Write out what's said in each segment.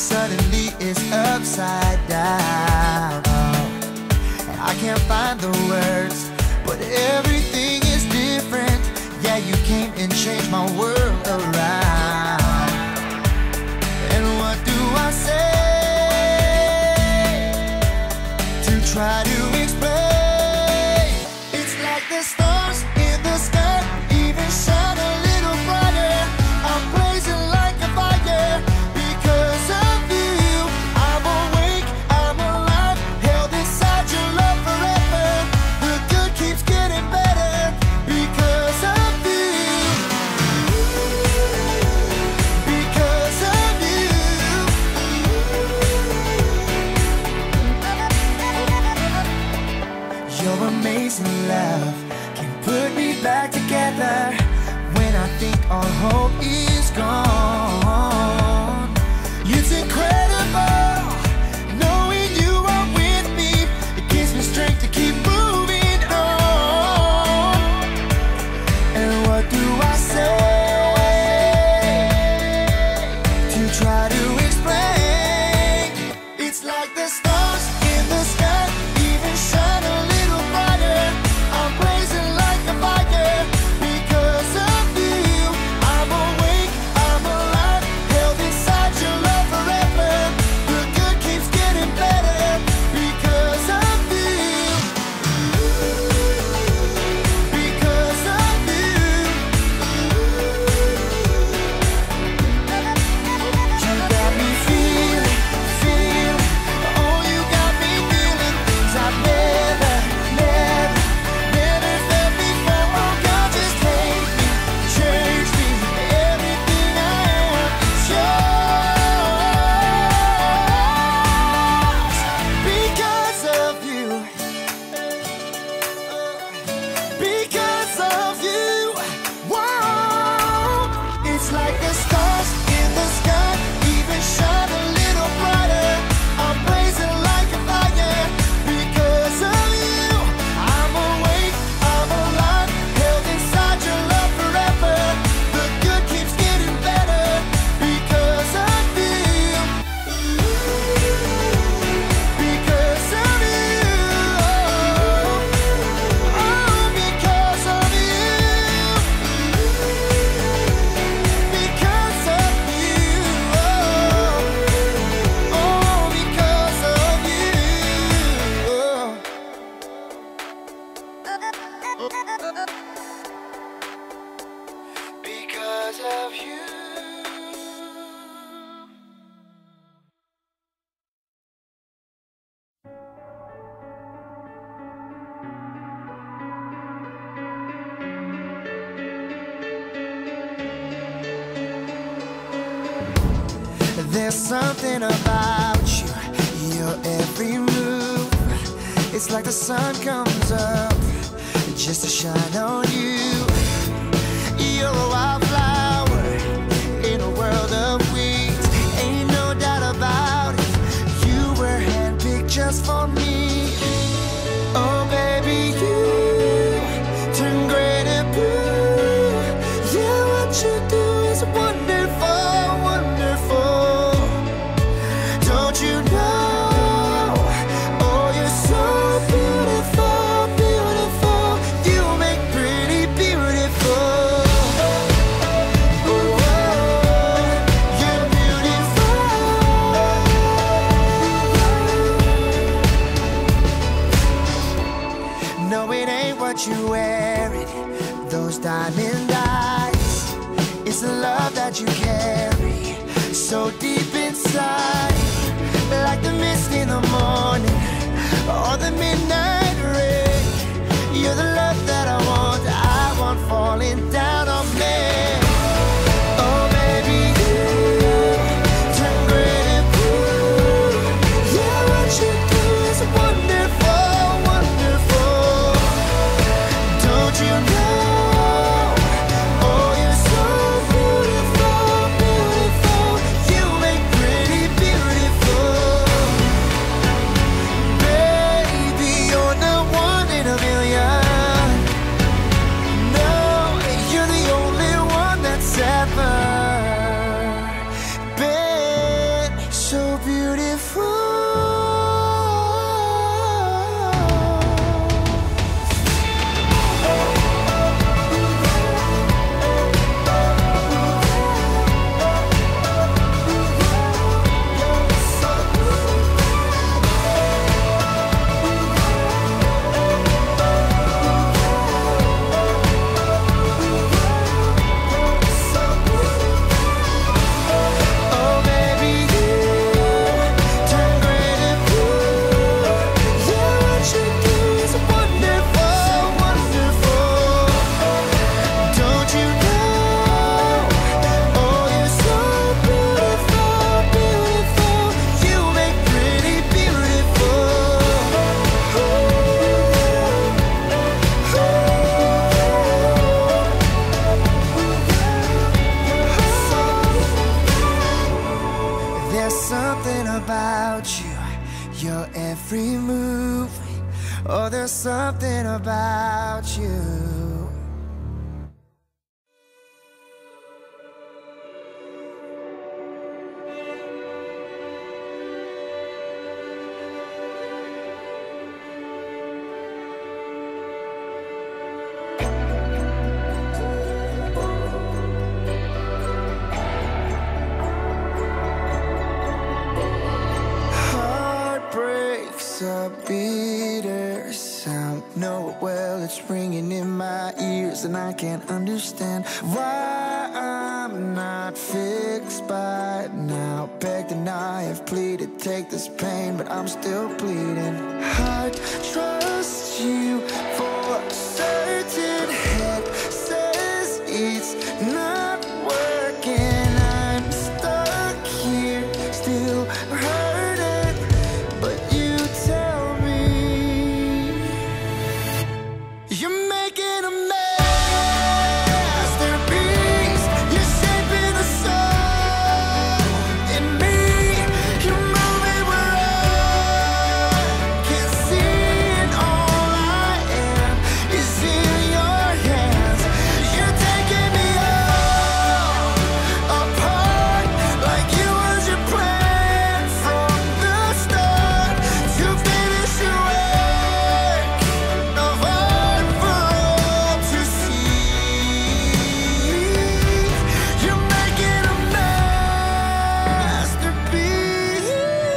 suddenly it's upside down. And I can't find the words, but everything is different. Yeah, you came and changed my world around. And what do I say to try to explain? It's like the stars in the sky even shine a little brighter. I'm blazing like a fire because of you. I'm awake, I'm alive, held inside your love forever. The good keeps getting better because of you. Because of you. Your amazing love can put me back together when I think all hope is gone. It's incredible knowing you are with me. It gives me strength to keep moving on. And what do I say to try to explain? It's like the stars in the sky even shine a little brighter. I'm blazing like a fire because of you. I'm awake, I'm alive, held inside your love forever. The good keeps getting better because of you. Because of you. You got me feeling, oh, you got me feeling things I've never felt before. Oh, God, just take me, change me, everything I am is yours. Because of you. Because of you. Whoa. It's like the stars in the sky even shine a little brighter. I'm blazing like a fire because of you. I'm awake, I'm alive, held inside your love forever. The good keeps getting better because of you. Because of you. Oh, because of you. Because of you. Oh, because of you. Because of you. There's something about you, your every move. It's like the sun comes up just to shine on you. You're a wildflower in a world of weeds. Ain't no doubt about it. You were handpicked just for me. Oh, baby, you turn gray to blue. Yeah, what you do is wonderful, wonderful. Don't you know? Oh, you're so beautiful, beautiful. You make pretty beautiful. Oh, you're beautiful. No, it ain't what you wearing, those diamond eyes. It's the love that you carry so deep inside, like the mist in the morning or the midnight rain. You're the love that I want falling down on me. Oh, baby, you turn gray to blue. Yeah, what you do is wonderful, wonderful. Don't you know? Oh, you're so beautiful, beautiful. You make There's something about you, your every move. Oh, there's something about you. A bitter sound, know it well, it's ringing in my ears, and I can't understand why I'm not fixed by now. Begged and I have pleaded, take this pain, but I'm still bleeding. I trust you for certain, head says it's not working. I'm stuck here, still hurting, but you tell me you're making a masterpiece. You're shaping the soul in me. You're moving where I can't see, and all I am is in your hands. You're taking me all apart, like you was your plan from the start, to finish your work of art for all to see. You're making a masterpiece.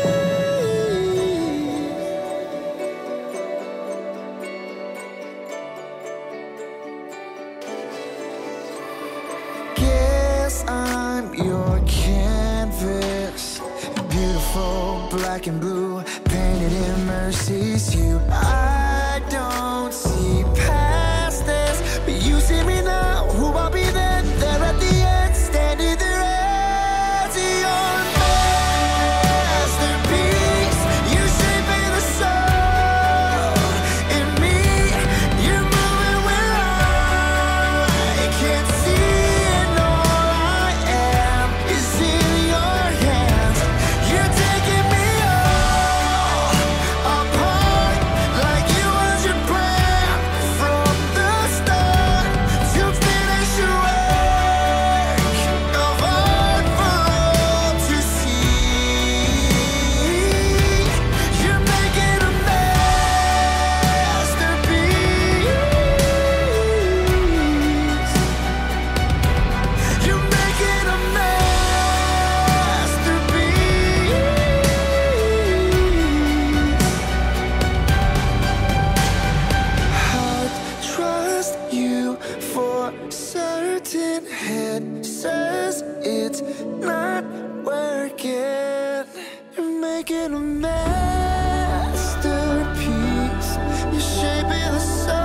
Guess I'm your canvas, beautiful black and blue, painted in mercy's hue. I don't see past this, but you see me now. Who I'll be then, there at the end, standing there as your masterpiece. You're shaping the soul in me. You're moving where I can't see, and all I am is in your hands. You're taking me all apart, like you was your plan from the start, to finish your work of art for all to see. You're making a masterpiece. You're making a masterpiece. I'd trust you for certain, head says it's not working. You're making a masterpiece. You're shaping the sun